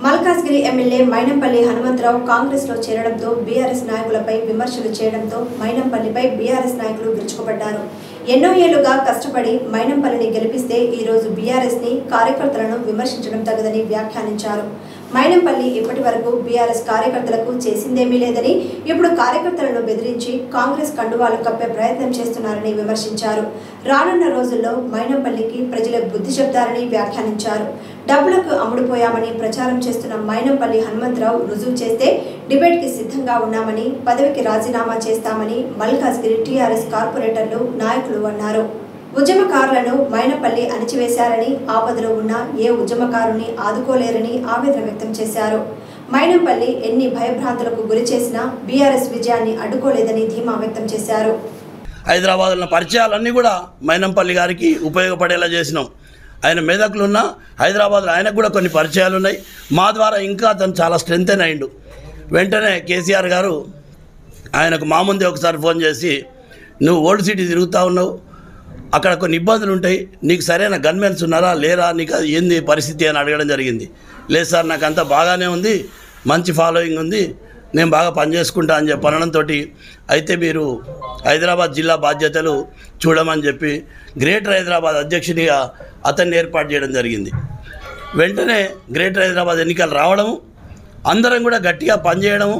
Malkajgiri MLA Mynampally Hanumantha Rao Congress లో చేరడంతో BRS నాయకులపై విమర్శలు చేయడంతో మైనంపల్లిపై బీఆర్ఎస్ నాయకులు విరుచుకుపడ్డారు. ఎన్నో ఏళ్లుగా కష్టపడి మైనంపల్లిని గెలిపిస్తే ఈ రోజు బీఆర్ఎస్ ని కార్యకర్తలను విమర్శించడం తగదని వ్యాఖ్యానించారు. మైనంపల్లి ఇప్పటి వరకు బీఆర్ఎస్ కార్యకర్తలకు చేసిందేమీ లేదని, ఇప్పుడు కార్యకర్తలను బెదిరించి కాంగ్రెస్ కండువాలు కప్పే ప్రయత్నం చేస్తున్నారని విమర్శించారు. రానున్న రోజుల్లో మైనంపల్లికి ప్రజలకు బుద్ధి చెప్తారని వ్యాఖ్యానించారు. డబ్బులకు అమ్ముడుపోయామని ప్రచారం చేస్తున్న మైనంపల్లి హనుమంతరావు రుజువు చేస్తే డిబేట్ కి సిద్ధంగా ఉన్నామని, పదవికి రాజీనామా చేస్తామని మల్కాజ్గిరి టీఆర్ఎస్ కార్పొరేటర్లు నాయకులు అన్నారు. ఉద్యమకారులను మైనంపల్లి అణిచివేశారని, ఆపదలో ఉన్న ఏ ఉద్యమకారుని ఆదుకోలేరని ఆవేదన వ్యక్తం చేశారు. మైనంపల్లి ఎన్ని భయభ్రాంతులకు గురి చేసినా బీఆర్ఎస్ విజయాన్ని అడ్డుకోలేదని ధీమా వ్యక్తం చేశారు. హైదరాబాద్లో పరిచయాలన్నీ కూడా మైనంపల్లి గారికి ఉపయోగపడేలా చేసినాం. ఆయన మెదక్లు ఉన్న హైదరాబాద్లో ఆయనకు కూడా కొన్ని పరిచయాలు ఉన్నాయి. మా ద్వారా ఇంకా అతను చాలా స్ట్రెంగ్తెన్ అయిండు. వెంటనే కేసీఆర్ గారు ఆయనకు మా ముందే ఒకసారి ఫోన్ చేసి, నువ్వు ఓల్డ్ సిటీ తిరుగుతూ ఉన్నావు, అక్కడ కొన్ని ఇబ్బందులు ఉంటాయి, నీకు సరైన గన్మెన్స్ ఉన్నారా లేరా, నీకు ఏంది పరిస్థితి అని అడగడం జరిగింది. లేదు సార్, నాకు అంతా బాగానే ఉంది, మంచి ఫాలోయింగ్ ఉంది, నేను బాగా పనిచేసుకుంటా అని చెప్పి అనడంతో, అయితే మీరు హైదరాబాద్ జిల్లా బాధ్యతలు చూడమని చెప్పి గ్రేటర్ హైదరాబాద్ అధ్యక్షునిగా అతన్ని ఏర్పాటు చేయడం జరిగింది. వెంటనే గ్రేటర్ హైదరాబాద్ ఎన్నికలు రావడము, అందరం కూడా గట్టిగా పనిచేయడము,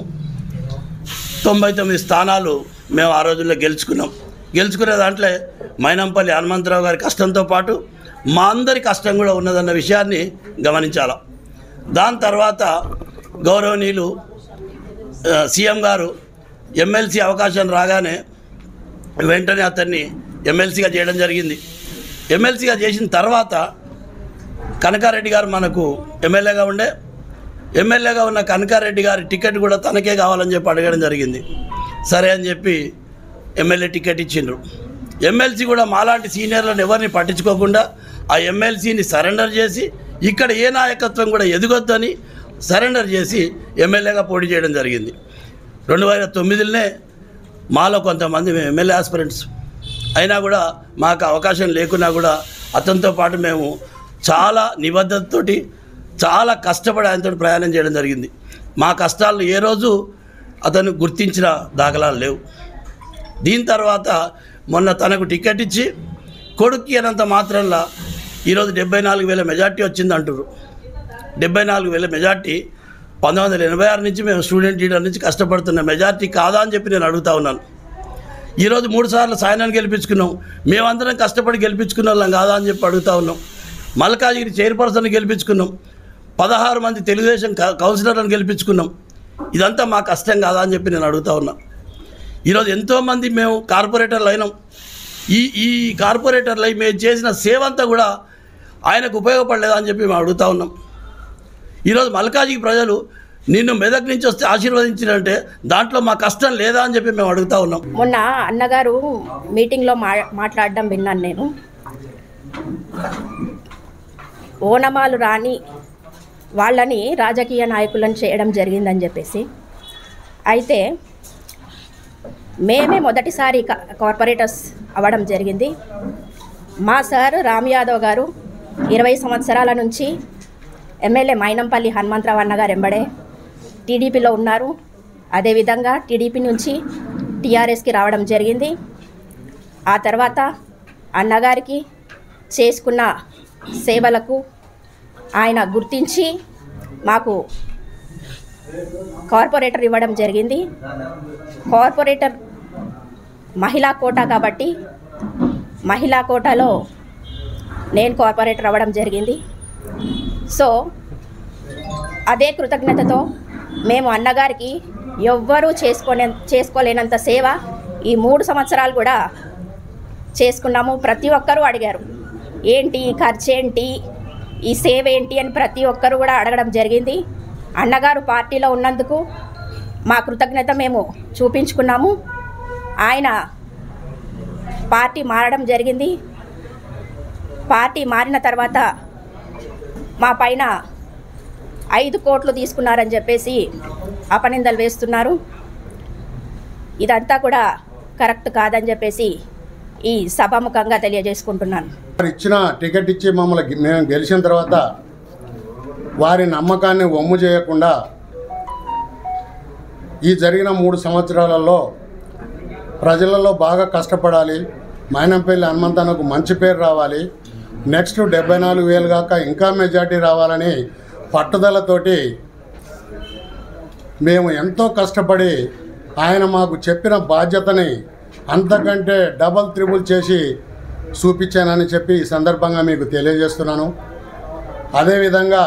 99 స్థానాలు మేము ఆ రోజుల్లో గెలుచుకునే దాంట్లో మైనంపల్లి హనుమంతరావు గారి కష్టంతో పాటు మా అందరి కష్టం కూడా ఉన్నదన్న విషయాన్ని గమనించాలి. దాని తర్వాత గౌరవనీయులు సీఎం గారు ఎమ్మెల్సీ అవకాశం రాగానే వెంటనే అతన్ని ఎమ్మెల్సీగా చేయడం జరిగింది. ఎమ్మెల్సీగా చేసిన తర్వాత కనకారెడ్డి గారు మనకు ఎమ్మెల్యేగా ఉన్న కనకారెడ్డి గారి టికెట్ కూడా తనకే కావాలని చెప్పి అడగడం జరిగింది. సరే అని చెప్పి ఎమ్మెల్యే టికెట్ ఇచ్చిండ్రు. ఎమ్మెల్సీ కూడా మాలాంటి సీనియర్లను ఎవరిని పట్టించుకోకుండా ఆ ఎమ్మెల్సీని సరెండర్ చేసి, ఇక్కడ ఏ నాయకత్వం కూడా ఎదగొద్దని సరెండర్ చేసి ఎమ్మెల్యేగా పోటీ చేయడం జరిగింది. 2009లోనే మాలో కొంతమంది మేము ఎమ్మెల్యే ఆస్పిరెంట్స్ అయినా కూడా మాకు అవకాశం లేకున్నా కూడా అతనితో పాటు మేము చాలా నిబద్ధతతోటి చాలా కష్టపడి ఆయనతో ప్రయాణం చేయడం జరిగింది. మా కష్టాలను ఏ రోజు అతను గుర్తించిన దాఖలాలు లేవు. దీని తర్వాత మొన్న తనకు టికెట్ ఇచ్చి కొడుక్కి అనంత మాత్రంలో ఈరోజు 74,000 మెజార్టీ వచ్చింది అంటారు. 74,000 మెజార్టీ 1986 నుంచి మేము స్టూడెంట్ లీడర్ నుంచి కష్టపడుతున్న మెజార్టీ కాదా అని చెప్పి నేను అడుగుతా ఉన్నాను. ఈరోజు 3 సార్లు సాయనాన్ని గెలిపించుకున్నాం, మేమందరం కష్టపడి గెలిపించుకున్న వాళ్ళం కాదా అని చెప్పి అడుగుతా ఉన్నాం. మల్కాజ్గిరి చైర్పర్సన్ గెలిపించుకున్నాం, 16 మంది తెలుగుదేశం కౌన్సిలర్లను గెలిపించుకున్నాం. ఇదంతా మా కష్టం కాదా అని చెప్పి నేను అడుగుతా ఉన్నా. ఈరోజు ఎంతోమంది మేము కార్పొరేటర్లు అయినాం. ఈ కార్పొరేటర్లు అయి మేము చేసిన సేవ అంతా కూడా ఆయనకు ఉపయోగపడలేదా అని చెప్పి మేము అడుగుతా ఉన్నాం. ఈరోజు మల్కాజ్గిరి ప్రజలు నిన్ను మెదక్ నుంచి వస్తే ఆశీర్వదించినంటే దాంట్లో మా కష్టం లేదా అని చెప్పి మేము అడుగుతా ఉన్నాం. మొన్న అన్నగారు మీటింగ్లో మాట్లాడడం విన్నాను నేను. ఓనమాలు రాని వాళ్ళని రాజకీయ నాయకులను చేయడం జరిగిందని చెప్పేసి, అయితే మేమే మొదటిసారి కార్పొరేటర్స్ అవ్వడం జరిగింది. మా సార్ రామ్ యాదవ్ గారు 20 సంవత్సరాల నుంచి ఎమ్మెల్యే మైనంపల్లి హనుమంతరావు అన్నగారు ఎంబడే టీడీపీలో ఉన్నారు. అదేవిధంగా టీడీపీ నుంచి టీఆర్ఎస్కి రావడం జరిగింది. ఆ తర్వాత అన్నగారికి చేసుకున్న సేవలకు ఆయన గుర్తించి మాకు కార్పొరేటర్ ఇవ్వడం జరిగింది. కార్పొరేటర్ మహిళా కోటా కాబట్టి మహిళా కోటాలో నేను కార్పొరేటర్ అవ్వడం జరిగింది. సో అదే కృతజ్ఞతతో మేము అన్నగారికి ఎవ్వరూ చేసుకోలేనంత సేవ ఈ 3 సంవత్సరాలు కూడా చేసుకున్నాము. ప్రతి ఒక్కరూ అడిగారు, ఏంటి ఖర్చు ఏంటి, ఈ సేవ ఏంటి అని ప్రతి ఒక్కరు కూడా అడగడం జరిగింది. అన్నగారు పార్టీలో ఉన్నందుకు మా కృతజ్ఞత మేము చూపించుకున్నాము. ఆయన పార్టీ మారడం జరిగింది. పార్టీ మారిన తర్వాత మా పైన 5 కోట్లు తీసుకున్నారని చెప్పేసి అపనిందలు వేస్తున్నారు. ఇదంతా కూడా కరెక్ట్ కాదని చెప్పేసి ఈ సభాముఖంగా తెలియజేసుకుంటున్నాను. ఇచ్చిన టికెట్ ఇచ్చి మమ్మల్ని మేము గెలిచిన తర్వాత వారి నమ్మకాన్ని వమ్ము చేయకుండా ఈ జరిగిన 3 సంవత్సరాలలో ప్రజలలో బాగా కష్టపడాలి, మైనంపల్లి హనుమంతన్నకు మంచి పేరు రావాలి, నెక్స్ట్ 74,000 కాక ఇంకా మెజార్టీ రావాలని పట్టుదలతోటి మేము ఎంతో కష్టపడి ఆయన మాకు చెప్పిన బాధ్యతని అంతకంటే డబల్ త్రిబుల్ చేసి చూపించానని చెప్పి ఈ సందర్భంగా మీకు తెలియజేస్తున్నాను. అదేవిధంగా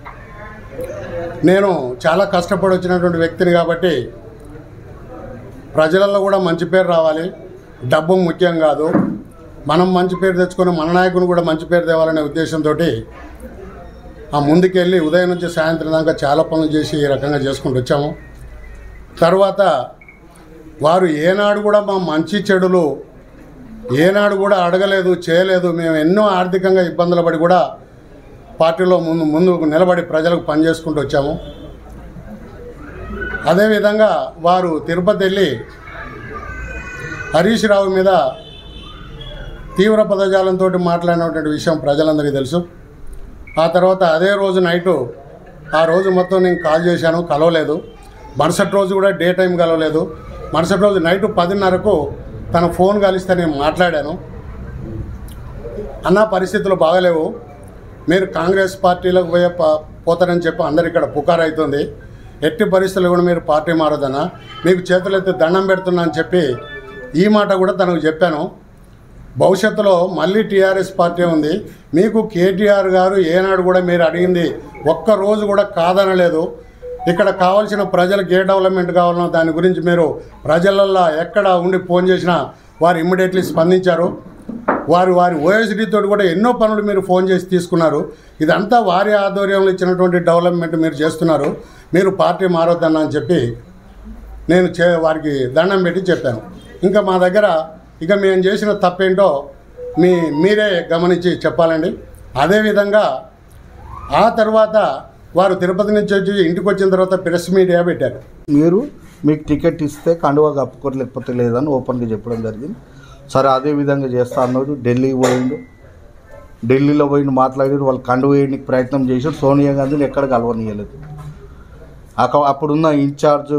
నేను చాలా కష్టపడి వచ్చినటువంటి వ్యక్తిని కాబట్టి ప్రజలలో కూడా మంచి పేరు రావాలి, డబ్బు ముఖ్యం కాదు, మనం మంచి పేరు తెచ్చుకొని మన నాయకుని కూడా మంచి పేరు తేవాలనే ఉద్దేశంతో ఆ ముందుకెళ్ళి ఉదయం నుంచి సాయంత్రం దాకా చాలా పనులు చేసి ఈ రకంగా చేసుకుంటూ వచ్చాము. తర్వాత వారు ఏనాడు కూడా మా మంచి చెడులు ఏనాడు కూడా అడగలేదు, చేయలేదు. మేము ఎన్నో ఆర్థికంగా ఇబ్బందులు పడి కూడా పార్టీలో ముందు నిలబడి ప్రజలకు పనిచేసుకుంటూ వచ్చాము. అదేవిధంగా వారు తిరుపతి వెళ్ళి హరీష్ రావు మీద తీవ్ర పదజాలంతో మాట్లాడినటువంటి విషయం ప్రజలందరికీ తెలుసు. ఆ తర్వాత అదే రోజు నైటు ఆ రోజు మొత్తం నేను కాల్ చేశాను, కలవలేదు. మరుసటి రోజు కూడా డే టైం కలవలేదు. మరుసటి రోజు నైటు 10:30కు తన ఫోన్ కలిస్తే నేను మాట్లాడాను. అన్న పరిస్థితులు బాగలేవు, మీరు కాంగ్రెస్ పార్టీలోకి పోతారని చెప్పి అందరు ఇక్కడ పుకారు అవుతుంది, ఎట్టి పరిస్థితులు కూడా మీరు పార్టీ మారదన్నా, మీకు చేతులెత్తి దండం పెడుతున్నా అని చెప్పి ఈ మాట కూడా తనకు చెప్పాను. భవిష్యత్తులో మళ్ళీ టీఆర్ఎస్ పార్టీ ఉంది, మీకు కేటీఆర్ గారు ఏనాడు కూడా మీరు అడిగింది ఒక్కరోజు కూడా కాదనలేదు. ఇక్కడ కావాల్సిన ప్రజలకు ఏ డెవలప్మెంట్ కావాలనో దాని గురించి మీరు ప్రజలల్లో ఎక్కడ ఉండి ఫోన్ చేసినా వారు ఇమ్మీడియట్లీ స్పందించారు. వారి ఓఎస్డీ తోటి కూడా ఎన్నో పనులు మీరు ఫోన్ చేసి తీసుకున్నారు. ఇదంతా వారి ఆధ్వర్యంలో ఇచ్చినటువంటి డెవలప్మెంట్ మీరు చేస్తున్నారు, మీరు పార్టీ మారొద్దన్నా అని చెప్పి నేను వారికి దండం పెట్టి చెప్పాను. ఇంకా మా దగ్గర ఇక మేము చేసిన తప్పేంటో మీరే గమనించి చెప్పాలండి. అదేవిధంగా ఆ తర్వాత వారు తిరుపతి నుంచి వచ్చి ఇంటికి వచ్చిన తర్వాత ప్రెస్ మీడియా పెట్టారు. మీకు టికెట్ ఇస్తే కండువా కప్పుకోరు లేకపోతే లేదని ఓపెన్గా చెప్పడం జరిగింది. సరే అదే విధంగా చేస్తా అన్నాడు. ఢిల్లీలో పోయిండు మాట్లాడారు, వాళ్ళు కండువ వేయడానికి ప్రయత్నం చేశారు. సోనియా గాంధీని ఎక్కడ కలవనీయలేదు. అప్పుడున్న ఇన్ఛార్జ్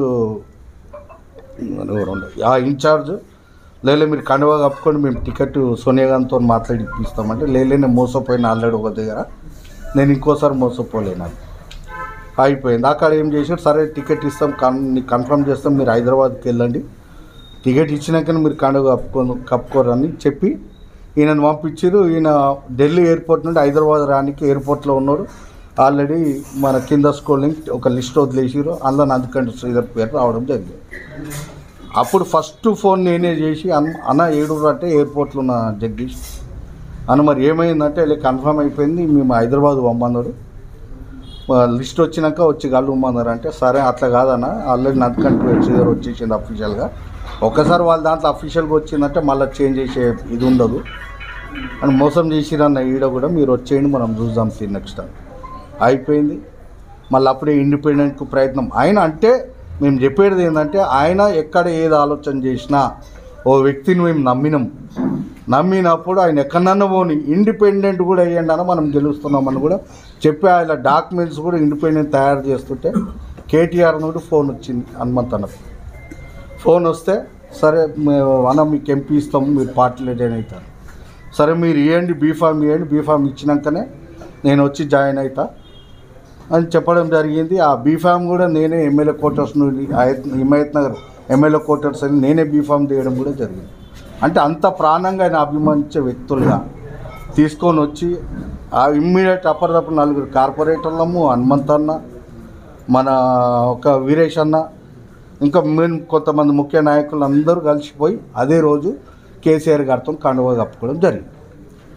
ఆ ఇన్ఛార్జ్ లేలే మీరు కండువా కప్పుకొని మేము టికెట్ సోనియా గాంధీతో మాట్లాడి ఇప్పిస్తామంటే లేలే నేను మోసపోయిన ఆల్రెడీ ఒక దగ్గర, నేను ఇంకోసారి మోసపోలేను అయిపోయింది. అక్కడ ఏం చేశారు, సరే టికెట్ ఇస్తాం కన్ఫర్మ్ చేస్తాం, మీరు హైదరాబాద్కి వెళ్ళండి, టికెట్ ఇచ్చినాక మీరు కండువా కప్పుకోరని చెప్పి ఈయనను పంపించారు. ఈయన ఢిల్లీ ఎయిర్పోర్ట్ నుండి హైదరాబాద్ రానికి ఎయిర్పోర్ట్లో ఉన్నాడు. ఆల్రెడీ మన కింద స్కూలింగ్ ఒక లిస్ట్ వదిలేసారు, అందులో నందికంటి శ్రీధర్ పేరు రావడం జరిగింది. అప్పుడు ఫస్ట్ ఫోన్ నేనే చేసి అన్న ఏడూరు అంటే ఎయిర్పోర్ట్లో ఉన్న జగదీష్ అన్న మరి ఏమైందంటే వెళ్ళి కన్ఫర్మ్ అయిపోయింది, మేము హైదరాబాద్ పంపన్నాడు, లిస్ట్ వచ్చినాక వచ్చి కలుమన్నారు అంటే సరే అట్లా కాదన్న ఆల్రెడీ నందికంటి శ్రీధర్ వచ్చేసింది అఫీషియల్గా, ఒక్కసారి వాళ్ళ దాంట్లో అఫీషియల్గా వచ్చిందంటే మళ్ళీ చేంజ్ చేసే ఇది ఉండదు అని మోసం చేసిరన్న ఈడ కూడా మీరు వచ్చేయండి మనం చూద్దాం నెక్స్ట్ టైం అయిపోయింది. మళ్ళీ అప్పుడే ఇండిపెండెంట్కు ప్రయత్నం ఆయన అంటే మేము చెప్పేది ఏంటంటే ఆయన ఎక్కడ ఏది ఆలోచన చేసినా ఓ వ్యక్తిని మేము నమ్మినప్పుడు ఆయన ఎక్కడన్నా పోని ఇండిపెండెంట్ కూడా అయ్యండి అని మనం గెలుస్తున్నామని కూడా చెప్పి ఆయన డాక్యుమెంట్స్ కూడా ఇండిపెండెంట్ తయారు చేస్తుంటే కేటీఆర్ నుండి ఫోన్ వచ్చింది హనుమంతన్నకు. ఫోన్ వస్తే సరే అన్న మీకు ఎంపీ ఇస్తాము మీరు పార్టీలో జాయిన్ అవుతారు, సరే మీరు ఇవ్వండి బీఫామ్ ఇవ్వండి, బీఫామ్ ఇచ్చినాకనే నేను వచ్చి జాయిన్ అవుతా అని చెప్పడం జరిగింది. ఆ బీఫామ్ కూడా నేనే ఎమ్మెల్యే క్వార్టర్స్ నుండి హిమాయత్ నగర్ ఎమ్మెల్యే క్వార్టర్స్ అని నేనే బీఫామ్ తీయడం కూడా జరిగింది. అంటే అంత ప్రాణంగా ఆయన అభిమానించే వ్యక్తులుగా తీసుకొని వచ్చి ఆ ఇమ్మీడియట్ అప్పటిదప్పుడు 4 కార్పొరేటర్లము, హనుమంతన్న, మన ఒక వీరేష్ అన్న, ఇంకా మేము కొంతమంది ముఖ్య నాయకులు అందరూ కలిసిపోయి అదే రోజు కేసీఆర్ గారితో కండువా కప్పుకోవడం జరిగింది.